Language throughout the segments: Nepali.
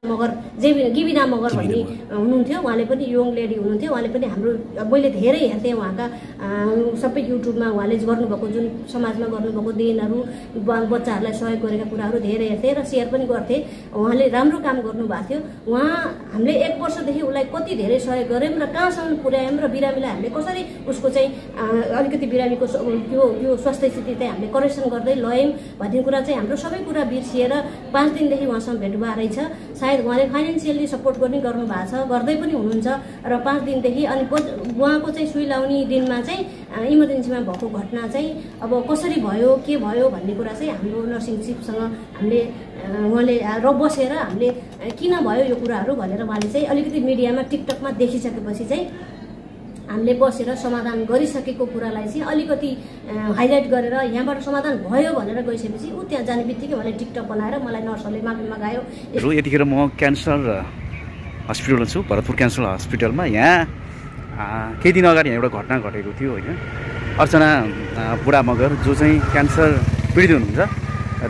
मगर गिबिना मगर भन्ने हुनुहुन्थ्यो, उहाँले पनि यङ लेडी हुनुहुन्थ्यो। उहाँले पनि हाम्रो मैले धेरै हेर्थेँ उहाँका सबै युट्युबमा उहाँले गर्नुभएको जुन समाजमा गर्नुभएको देनहरू, बच्चाहरूलाई सहयोग गरेका कुराहरू धेरै हेर्थेँ र सेयर पनि गर्थेँ। उहाँले राम्रो काम गर्नुभएको थियो। उहाँ हामीले 1 वर्षदेखि उसलाई कति धेरै सहयोग गऱ्यौँ र कहाँसम्म पुर्यायौँ र बिरामीलाई हामीले कसरी उसको चाहिँ अलिकति बिरामीको यो स्वास्थ्य स्थिति चाहिँ हामीले करेक्सन गर्दै लयौँ भन्ने कुरा चाहिँ हाम्रो सबै कुरा बिर्सिएर 5 दिनदेखि उहाँसँग भेट भएर रहेछ। सायद उहाँले फाइनेन्सियली सपोर्ट पनि गर्नुभएको छ, गर्दै पनि हुनुहुन्छ र 5 दिनदेखि अनि उहाँको चाहिँ सुई लाउने दिनमा चाहिँ इमर्जेन्सीमा भएको घटना चाहिँ अब कसरी भयो, के भयो भन्ने कुरा चाहिँ हाम्रो नर्सिङ चिफसँग हामीले उहाँले र बसेर हामीले किन भयो यो कुराहरू भनेर उहाँले चाहिँ अलिकति मिडियामा टिकटकमा देखिसकेपछि चाहिँ हामीले बसेर समाधान गरिसकेको कुरालाई चाहिँ अलिकति हाइलाइट गरेर यहाँबाट समाधान भयो भनेर गइसकेपछि ऊ त्यहाँ जाने बित्तिकै उहाँले टिकटक बनाएर मलाई नर्सहरूले माफी मगायो। यतिखेर म क्यान्सर हस्पिटलमा छु, भरतपुर क्यान्सर हस्पिटलमा। यहाँ केही दिन अगाडि यहाँ एउटा घटना घटेको थियो होइन। अर्चना बुढा मगर जो चाहिँ क्यान्सर पीडित हुनुहुन्छ र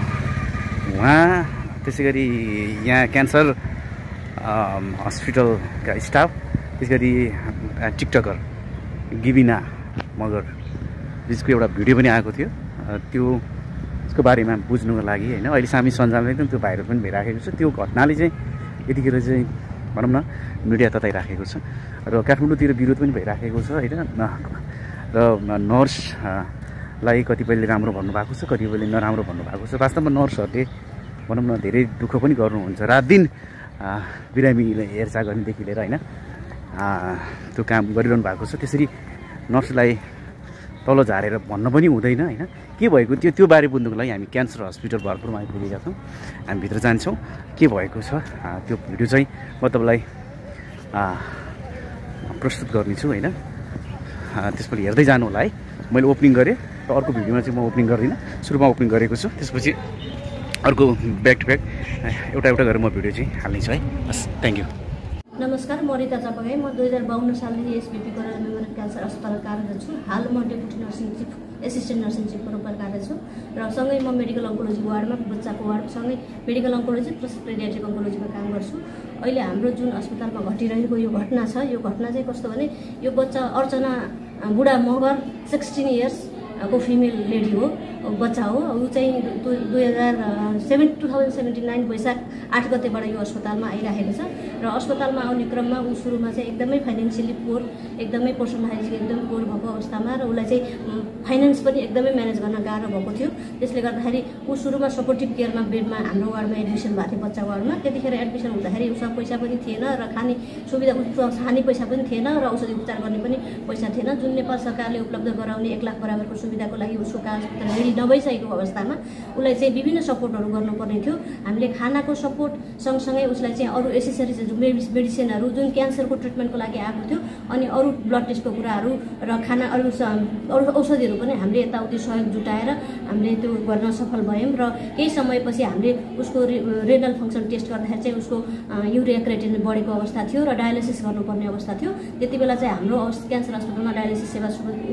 उहाँ त्यसै गरी यहाँ क्यान्सर हस्पिटलका स्टाफ, त्यस गरी टिकटकर गिबिना मगर बिचको एउटा भिडियो पनि आएको थियो। त्यसको बारेमा बुझ्नुको लागि होइन अहिले हामी सञ्जालमा एकदम त्यो भाइरल पनि भइराखेको छ। त्यो घटनाले चाहिँ यतिखेर चाहिँ भनौँ न मिडिया तताइराखेको छ र काठमाडौँतिर विरोध पनि भइराखेको छ होइन। र नर्सलाई कतिपयले राम्रो भन्नुभएको छ, कतिपयले नराम्रो भन्नुभएको छ। वास्तवमा नर्सहरूले भनौँ न धेरै दुःख पनि गर्नुहुन्छ, रात दिन बिरामीलाई हेरचाह गर्नेदेखि लिएर होइन त्यो काम गरिरहनु भएको छ। त्यसरी नर्सलाई तल झारेर भन्न पनि हुँदैन होइन। के भएको त्यो बारे बुझ्नुको लागि हामी क्यान्सर हस्पिटल भरतपुरमा आइपुगेका छौँ। हामी भित्र जान्छौँ, के भएको छ त्यो भिडियो चाहिँ म तपाईँलाई प्रस्तुत गर्नेछु होइन। त्यसपछि हेर्दै जानु होला है। मैले ओपनिङ गरेँ र अर्को भिडियोमा चाहिँ म ओपनिङ गर्दिनँ, सुरुमा ओपनिङ गरेको छु, त्यसपछि अर्को ब्याक टु ब्याक एउटा गरेर म भिडियो चाहिँ हाल्नेछु है। हस्, थ्याङ्क यू। नमस्कार, म रिता चपागाई। म 2052 सालदेखि एसबिपी गरेर मेमोरियल क्यान्सर अस्पताल कार्यरत छु। हाल म deputy nursing chief, assistant nursing चिफको रूपमा कार्यरत छु र सँगै म मेडिकल अङ्कोलोजी वार्डमा, बच्चाको वार्ड सँगै मेडिकल अङ्कोलोजी प्लस पेडियाट्रिक अङ्कोलोजीमा काम गर्छु। अहिले हाम्रो जुन अस्पतालमा घटिरहेको यो घटना छ, यो घटना चाहिँ कस्तो भने यो बच्चा अर्चना बुढा मगर 16 इयर्स को फिमेल लेडी हो, बच्चा हो। ऊ चाहिँ 2079 वैशाख 8 गतेबाट यो अस्पतालमा आइरहेको छ र अस्पतालमा आउने क्रममा ऊ सुरुमा चाहिँ एकदमै फाइनेन्सियली पोर, एकदमै पर्सनल हाइजिन एकदमै पोर भएको अवस्थामा र उसलाई चाहिँ फाइनेन्स पनि एकदमै म्यानेज गर्न गाह्रो भएको थियो। त्यसले गर्दाखेरि ऊ सुरुमा सपोर्टिभ केयरमा बेडमा हाम्रो वार्डमा एडमिसन भएको थियो, बच्चा वार्डमा। त्यतिखेर एडमिसन हुँदाखेरि उसँग पैसा पनि थिएन र खाने सुविधा, खाने पैसा पनि थिएन र औषधि उपचार गर्ने पनि पैसा थिएन। जुन नेपाल सरकारले उपलब्ध गराउने 1 लाख बराबरको सुविधाको लागि उसको कागजपत्र रेडी नभइसकेको अवस्थामा उसलाई चाहिँ विभिन्न सपोर्टहरू गर्नुपर्ने थियो। हामीले खानाको सपोर्ट सँगसँगै उसलाई चाहिँ अरू एसेसरिज, मेडिसिनहरू जुन क्यान्सरको ट्रिटमेन्टको लागि आएको थियो अनि अरू ब्लड टेस्टको कुराहरू र खाना अरू औषधिहरू पनि हामीले यताउति सहयोग जुटाएर हामीले त्यो गर्न सफल भयौँ र केही समयपछि हामीले उसको रेनल फङ्सन टेस्ट गर्दाखेरि चाहिँ उसको युरिया क्रिएटिनिन बढेको अवस्था थियो र डायलिसिस गर्नुपर्ने अवस्था थियो। त्यति बेला चाहिँ हाम्रो क्यान्सर अस्पतालमा डायलिसिस सेवा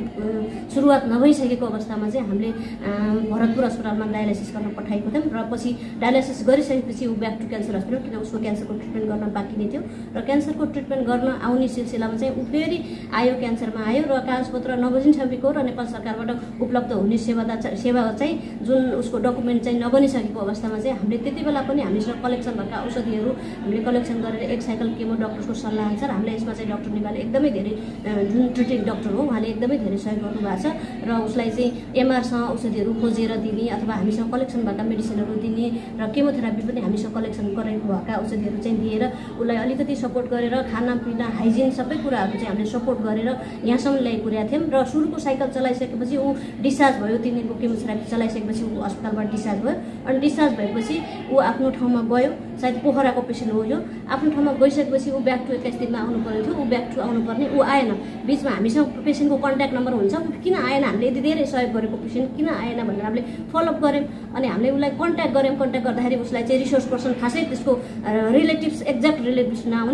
सुरुवात नभइसकेको अवस्थामा चाहिँ हामीले भरतपुर अस्पतालमा डायलिसिस गर्न पठाएको थियौँ र पछि डायलिसिस गरिसकेपछि ऊ ब्याक टु क्यान्सर हस्पिटल, किन उसको क्यान्सरको ट्रिटमेन्ट गर्न बाँकी नै थियो र क्यान्सरको ट्रिटमेन्ट गर्न आउने सिलसिलामा चाहिँ ऊ फेरि आयो, क्यान्सरमा आयो र कागजपत्र नबनिसकेको र नेपाल सरकारबाट उपलब्ध हुने सेवा चाहिँ जुन उसको डकुमेन्ट चाहिँ नबनिसकेको अवस्थामा चाहिँ हामीले त्यति बेला पनि हामीसँग कलेक्सन भएका औषधिहरू हामीले कलेक्सन गरेर 1 साइकल केमो डक्टरको सल्लाह अनुसार हामीले यसमा चाहिँ डाक्टर नेपालले एकदमै धेरै, जुन ट्रिटिङ डक्टर हो उहाँले एकदमै धेरै सहयोग गर्नुभएको छ र उसलाई चाहिँ एमआरसँग औषधिहरू खोजेर दिने अथवा हामीसँग कलेक्सन भएका मेडिसिनहरू दिने र केमोथेरापी पनि हामीसँग कलेक्सन गरेको भएका औषधिहरू चाहिँ दिएर उसलाई अलिकति सपोर्ट गरेर खानापिना, हाइजिन सबै कुराहरू चाहिँ हामीले सपोर्ट गरेर यहाँसम्म ल्याइपुर्याएको थियौँ र सुरुको साइकल चलाइसकेपछि ऊ डिस्चार्ज भयो। 3 दिनको केमोथेरापी चलाइसकेपछि ऊ अस्पतालबाट डिस्चार्ज भयो अनि डिस्चार्ज भएपछि ऊ आफ्नो ठाउँमा गयो। सायद पोखराको पेसेन्ट हो यो। आफ्नो ठाउँमा गइसकेपछि ऊ ब्याक टु 21 दिनमा आउनुपर्ने थियो, ऊ ब्याक टु आउनुपर्ने, ऊ आएन। बिचमा हामीसँग पेसेन्टको कन्ट्याक्ट नम्बर हुन्छ, किन आएन, हामीले यति धेरै सहयोग गरेको पेसेन्ट किन आएन भनेर हामीले फलोअप गऱ्यौँ अनि हामीले उसलाई कन्ट्याक्ट गऱ्यौँ। कन्ट्याक्ट गर्दाखेरि उसलाई चाहिँ रिसोर्स पर्सन, खासै त्यसको रिलेटिभ्स, एक्ज्याक्ट रिलेटिभ्स नआउने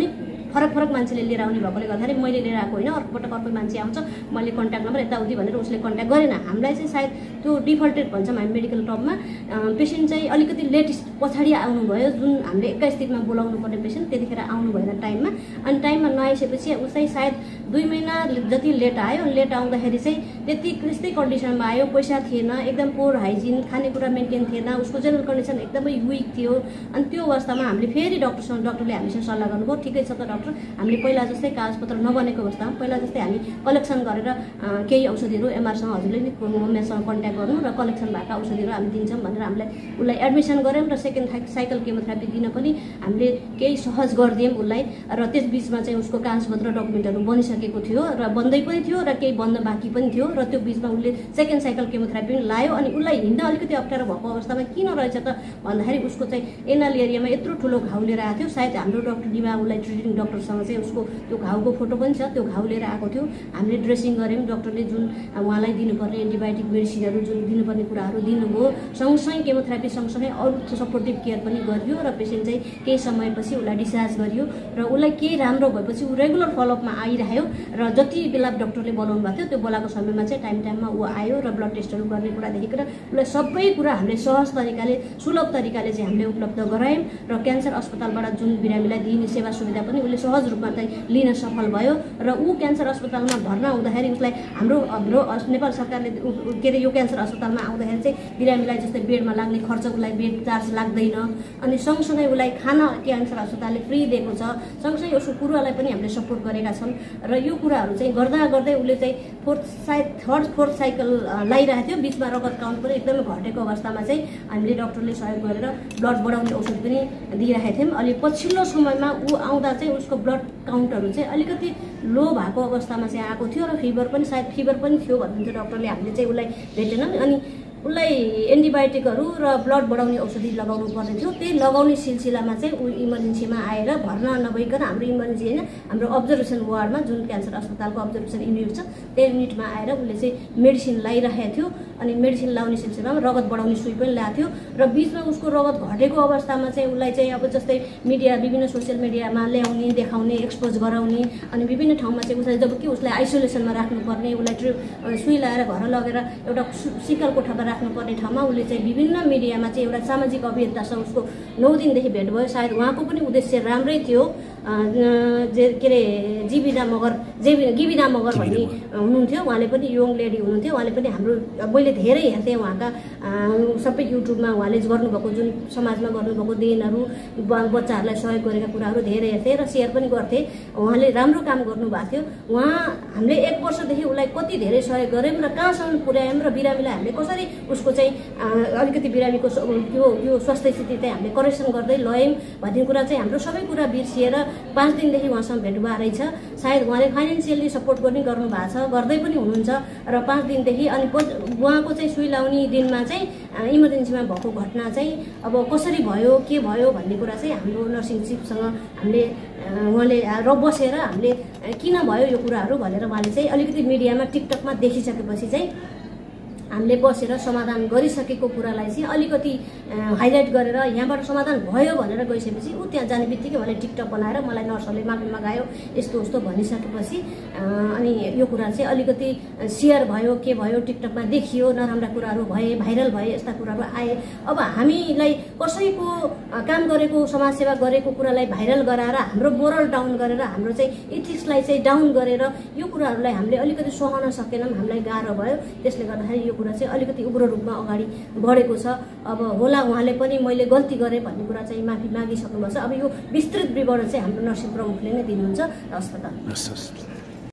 फरक फरक मान्छेले लिएर आउने भएकोले गर्दाखेरि मैले लिएर आएको होइन, अर्कोपटक अर्को मान्छे आउँछ, मैले कन्ट्याक्ट नम्बर यताउति भनेर उसले कन्ट्याक्ट गरेन। हामीलाई चाहिँ सायद त्यो डिफल्टेड भन्छौँ हामी मेडिकल टर्ममा, पेसेन्ट चाहिँ अलिकति लेट पछाडि आउनुभयो, जुन हामीले 21 दिनमा बोलाउनु पर्ने पेसेन्ट त्यतिखेर आउनु भएन टाइममा, अनि टाइममा नआइसकेपछि उसै सायद 2 महिना जति लेट आयो। लेट आउँदाखेरि चाहिँ त्यस्तै कन्डिसनमा आयो, पैसा थिएन, एकदम पोर हाइजिन, खानेकुरा मेन्टेन थिएन, उसको जेनरल कन्डिसन एकदमै विक थियो। अनि त्यो अवस्थामा हामीले फेरि डक्टरले हामीसँग सल्लाह गर्नुभयो, ठिकै छ त डाक्टर, हामीले पहिला जस्तै कागजपत्र नबनेको अवस्थामा पहिला जस्तै हामी कलेक्सन गरेर केही औषधिहरू एमआरसँग हजुरले नि होममेडसँग कन्ट्याक्ट गर्नु र कलेक्सन भएका औषधिहरू हामी दिन्छौँ भनेर हामीलाई उसलाई एडमिसन गऱ्यौँ र सेकेन्ड साइकल केमोथेरापी दिन पनि हामीले केही सहज गरिदियौँ उसलाई। र त्यस बिचमा चाहिँ उसको कागजपत्र डकुमेन्टहरू बनिसकेको थियो र बन्दै पनि थियो र केही बन्न बाँकी पनि थियो र त्यो बिचमा उसले सेकेन्ड साइकल केमोथेरापी पनि लायो। अनि उसलाई हिँड्न अलिकति अप्ठ्यारो भएको अवस्थामा किन रहेछ त भन्दाखेरि उसको चाहिँ एनाल एरियामा यत्रो ठुलो घाउ लिएर आएको थियो। सायद हाम्रो डक्टर डिमा उसलाई ट्रिटिङ डक्टरसँग चाहिँ उसको त्यो घाउको फोटो पनि छ, त्यो घाउ लिएर आएको थियो। हामीले ड्रेसिङ गऱ्यौँ, डक्टरले जुन उहाँलाई दिनुपर्ने एन्टिबायोटिक मेडिसिनहरू जुन दिनुपर्ने कुराहरू दिनुभयो, सँगसँगै केमोथेरापी सँगसँगै अरू सपोर्टिभ केयर पनि गरियो र पेसेन्ट चाहिँ केही समयपछि उसलाई डिस्चार्ज गरियो र उसलाई केही राम्रो भएपछि ऊ रेगुलर फलोअपमा आइरह्यो र जति बेला डक्टरले बोलाउनु भएको थियो त्यो बोलाएको समयमा चाहिँ टाइममा ऊ आयो र ब्लड टेस्टहरू गर्ने कुरादेखि र उसलाई सबै कुरा हामीले सहज तरिकाले सुलभ तरिकाले चाहिँ हामीले उपलब्ध गरायौँ र क्यान्सर अस्पतालबाट जुन बिरामीलाई दिइने सेवा सुविधा पनि उसले सहज रूपमा चाहिँ लिन सफल भयो र ऊ क्यान्सर अस्पतालमा भर्ना हुँदाखेरि उसलाई हाम्रो नेपाल सरकारले के अरे यो क्यान्सर अस्पतालमा आउँदाखेरि चाहिँ बिरामीलाई जस्तै बेडमा लाग्ने खर्च उसलाई बेड चार्ज लाग्दैन। अनि सँगसँगै उसलाई खाना क्यान्सर अस्पतालले फ्री दिएको छ, सँगसँगै उसको कुरालाई पनि हामीले सपोर्ट गरेका छौँ र यो कुराहरू चाहिँ गर्दा गर्दै उसले चाहिँ फोर्थ साइकल लगाइरहेको थियो। बिचमा रगत काउन्ट पनि एकदमै घटेको अवस्थामा चाहिँ हामीले डक्टरले सहयोग गरेर ब्लड बढाउने औषध पनि दिइरहेका थियौँ। अनि पछिल्लो समयमा ऊ आउँदा चाहिँ उसको ब्लड काउन्टहरू चाहिँ अलिकति लो भएको अवस्थामा चाहिँ आएको थियो र फिभर पनि थियो भन्नुहुन्थ्यो डक्टरले। हामीले चाहिँ उसलाई भेटेनौँ अनि उसलाई एन्टिबायोटिकहरू र ब्लड बढाउने औषधि लगाउनु पर्ने थियो। त्यही लगाउने सिलसिलामा चाहिँ ऊ इमर्जेन्सीमा आएर भर्ना नभइकन हाम्रो इमर्जेन्सी होइन हाम्रो अब्जर्भेसन वार्डमा जुन क्यान्सर अस्पतालको अब्जर्भेसन युनिट छ त्यो युनिटमा आएर उसले चाहिँ मेडिसिन लगाइरहेको थियो। अनि मेडिसिन लगाउने सिलसिलामा रगत बढाउने सुई पनि ल्याएको थियो र बिचमा उसको रगत घटेको अवस्थामा चाहिँ उसलाई चाहिँ अब जस्तै मिडिया विभिन्न सोसियल मिडियामा ल्याउने देखाउने एक्सपोज गराउने अनि विभिन्न ठाउँमा चाहिँ उसलाई जब कि उसलाई आइसोलेसनमा राख्नुपर्ने, उसलाई सुई लगाएर घर लगेर एउटा शीतल कोठामा राख्नुपर्ने ठाउँमा उसले चाहिँ विभिन्न मिडियामा चाहिँ एउटा सामाजिक अभियन्तासँग उसको 9 दिनदेखि भेट भयो। सायद उहाँको पनि उद्देश्य राम्रै थियो। के अरे गिबिना मगर भन्ने हुनुहुन्थ्यो, उहाँले पनि यङ लेडी हुनुहुन्थ्यो। उहाँले पनि हाम्रो मैले धेरै हेर्थेँ उहाँका सबै युट्युबमा उहाँले गर्नुभएको जुन समाजमा गर्नुभएको देनहरू बच्चाहरूलाई सहयोग गरेका कुराहरू धेरै हेर्थेँ र सेयर पनि गर्थेँ। उहाँले राम्रो काम गर्नुभएको थियो। हामीले 1 वर्षदेखि उसलाई कति धेरै सहयोग गऱ्यौँ र कहाँसम्म पुर्यायौँ र बिरामीलाई हामीले कसरी उसको चाहिँ अलिकति बिरामीको यो स्वास्थ्य स्थिति चाहिँ हामीले करेक्सन गर्दै लयौँ भन्ने कुरा चाहिँ हाम्रो सबै कुरा बिर्सिएर 5 दिनदेखि उहाँसँग भेट भएको रहेछ। सायद उहाँले फाइनेन्सियली सपोर्ट गर्नु भएको छ, गर्दै पनि हुनुहुन्छ र 5 दिनदेखि अनि उहाँको चाहिँ सुई लाउने दिनमा चाहिँ इमर्जेन्सीमा भएको घटना चाहिँ अब कसरी भयो के भयो भन्ने कुरा चाहिँ हाम्रो नर्सिङ चिफसँग हामीले उहाँले बसेर हामीले किन भयो यो कुराहरू भनेर उहाँले चाहिँ अलिकति मिडियामा टिकटकमा देखिसकेपछि चाहिँ हामीले बसेर समाधान गरिसकेको कुरालाई चाहिँ अलिकति हाइलाइट गरेर यहाँबाट समाधान भयो भनेर गइसकेपछि ऊ त्यहाँ जाने बित्तिकै उहाँले टिकटक बनाएर मलाई नर्सहरूले माफी मगायो यस्तो उस्तो भनिसकेपछि अनि यो कुरा चाहिँ अलिकति सेयर भयो, के भयो, टिकटकमा देखियो, नराम्रा कुराहरू भए, भाइरल भए, यस्ता कुराहरू आए। अब हामीलाई कसैको काम गरेको समाजसेवा गरेको कुरालाई भाइरल गराएर हाम्रो मोरल डाउन गरेर हाम्रो चाहिँ इथिक्सलाई चाहिँ डाउन गरेर यो कुराहरूलाई हामीले अलिकति सहन सकेनौँ, हामीलाई गाह्रो भयो। त्यसले गर्दाखेरि यो कुरा चाहिँ अलिकति उग्र रूपमा अगाडि बढेको छ। अब होला उहाँले पनि मैले गल्ती गरेँ भन्ने कुरा चाहिँ माफी मागिसक्नुभएको छ। अब यो विस्तृत विवरण चाहिँ हाम्रो नर्सिङ प्रमुखले नै दिनुहुन्छ अस्पताल।